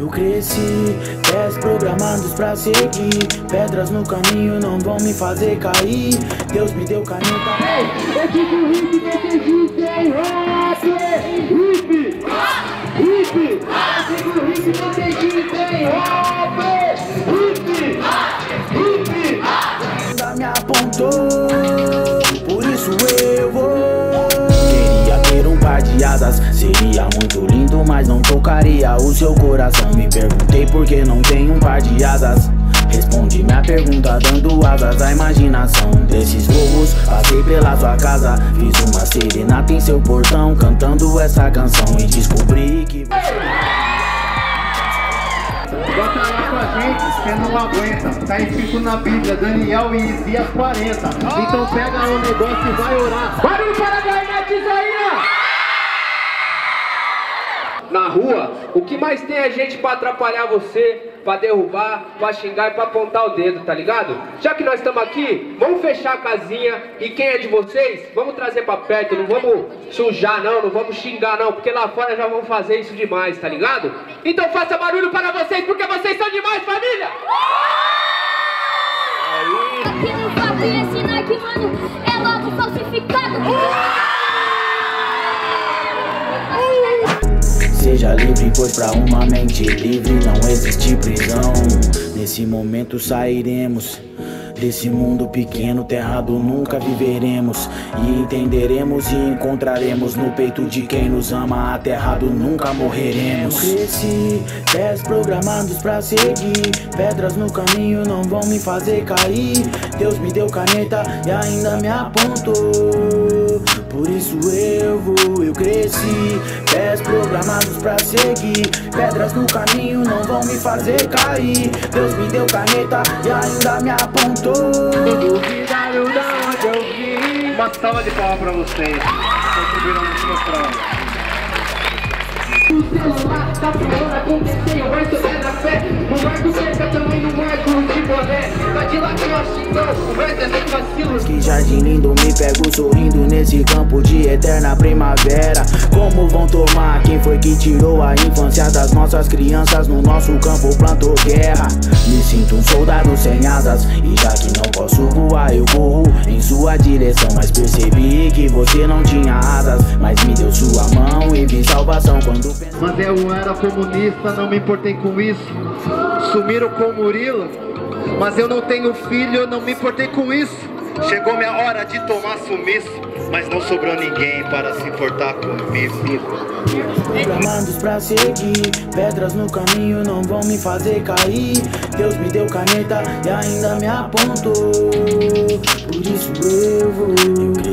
Eu cresci, pés programados pra seguir. Pedras no caminho não vão me fazer cair. Deus me deu caneta. Eu digo hip, não acredito em rap. Hip, hip. Eu digo hip, não acredito em rap. Hip, hip. Ainda me apontou, por isso eu vou. Queria ter um par de asas, seria muito lindo, mas não tocaria o seu coração. Me perguntei por que não tem um par de asas. Respondi minha pergunta dando asas à imaginação. Desses voos, passei pela sua casa, fiz uma serenata em seu portão, cantando essa canção e descobri que Bota lá com a gente, cê não aguenta. Tá escrito na Bíblia, Daniel e Isias 40. Então pega o negócio e vai orar. Barulho para a Garnet Isaías! Na rua, o que mais tem é gente pra atrapalhar você, pra derrubar, pra xingar e pra apontar o dedo, tá ligado? Já que nós estamos aqui, vamos fechar a casinha e quem é de vocês, vamos trazer pra perto, não vamos sujar não vamos xingar não, porque lá fora já vão fazer isso demais, tá ligado? Então faça barulho para vocês, porque vocês são demais, família! Aqui no papo e ensinar que, mano, é logo falsificado. Seja livre, pois pra uma mente livre não existe prisão. Nesse momento sairemos desse mundo pequeno, terrado nunca viveremos. E entenderemos e encontraremos no peito de quem nos ama, aterrado nunca morreremos. Eu cresci, pés programados pra seguir. Pedras no caminho não vão me fazer cair. Deus me deu caneta e ainda me apontou, por isso eu vou. Eu cresci, pés programados pra seguir. Pedras no caminho não vão me fazer cair. Deus me deu caneta e ainda me apontou. Duvidaram da onde eu vim. Uma salva de palmas pra vocês. Contribuíram muito no programa. O celular tá falando, aconteceu, vai subir na fé. No marco cerca também no marco de boné. Tá de lá que nós xingamos, o resto é sem vacilos. Que jardim lindo, me pego sorrindo nesse campo de eterna primavera. Como vão tomar quem foi que tirou a infância das nossas crianças? No nosso campo plantou guerra. Me sinto um soldado sem asas, e já que não posso voar eu corro em sua direção. Mas percebi que você não tinha asas, mas me deu sua mão e vi salvação quando... Mas eu era comunista, não me importei com isso. Sumiram com o Murilo, mas eu não tenho filho, eu não me importei com isso. Chegou minha hora de tomar sumiço, mas não sobrou ninguém para se importar comigo. Programados pra seguir, pedras no caminho não vão me fazer cair. Deus me deu caneta e ainda me apontou, por isso eu vou.